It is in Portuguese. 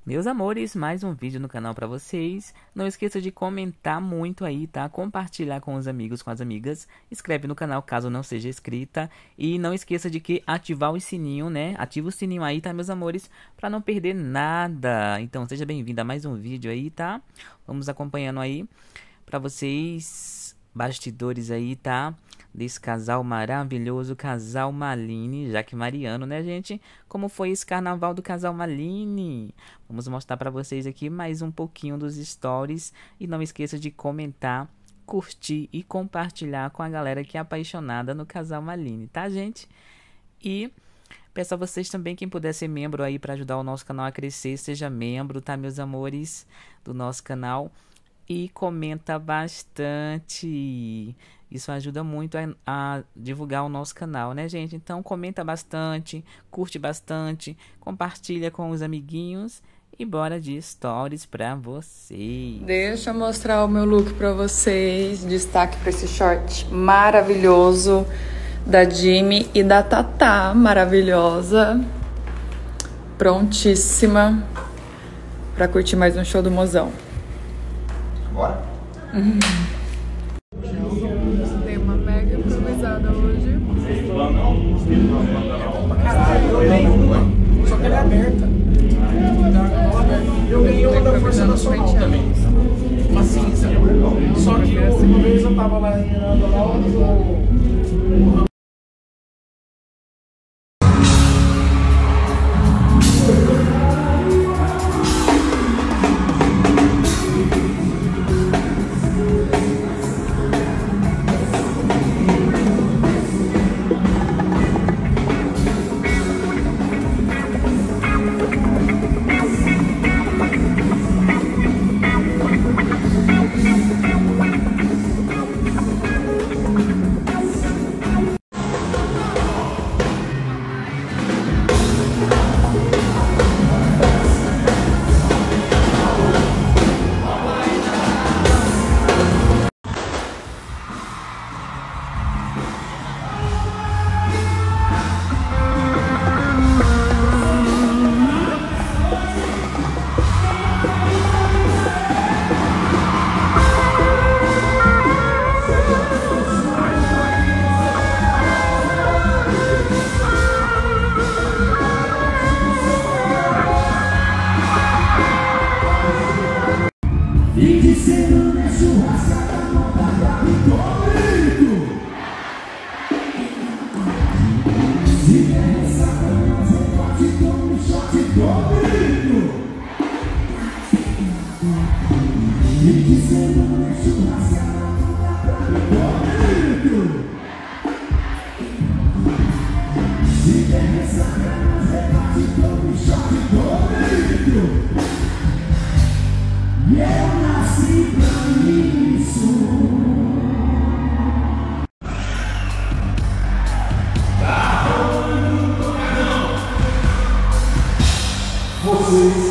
Meus amores, mais um vídeo no canal pra vocês. Não esqueça de comentar muito aí, tá? Compartilhar com os amigos, com as amigas. Inscreve no canal caso não seja inscrita. E não esqueça de que ativar o sininho, né? Ativa o sininho aí, tá, meus amores? Pra não perder nada. Então, seja bem-vindo a mais um vídeo aí, tá? Vamos acompanhando aí pra vocês. Bastidores aí, tá? Desse casal maravilhoso, casal Malini, Jaque Mariano, né, gente? Como foi esse carnaval do casal Malini? Vamos mostrar pra vocês aqui mais um pouquinho dos stories. E não esqueça de comentar, curtir e compartilhar com a galera que é apaixonada no casal Malini, tá, gente? E peço a vocês também, quem puder ser membro aí pra ajudar o nosso canal a crescer, seja membro, tá, meus amores, do nosso canal. E comenta bastante. Isso ajuda muito a divulgar o nosso canal, né, gente? Então, comenta bastante, curte bastante, compartilha com os amiguinhos e bora de stories pra vocês. Deixa eu mostrar o meu look pra vocês. Destaque pra esse short maravilhoso da Jimmy e da Tatá, maravilhosa. Prontíssima pra curtir mais um show do Mozão. Bora? Tem uma mega improvisada hoje. Só que ela é aberta. Eu ganhei uma da Força Nacional também. Uma cinza. Só que uma vez eu tava lá em vocês.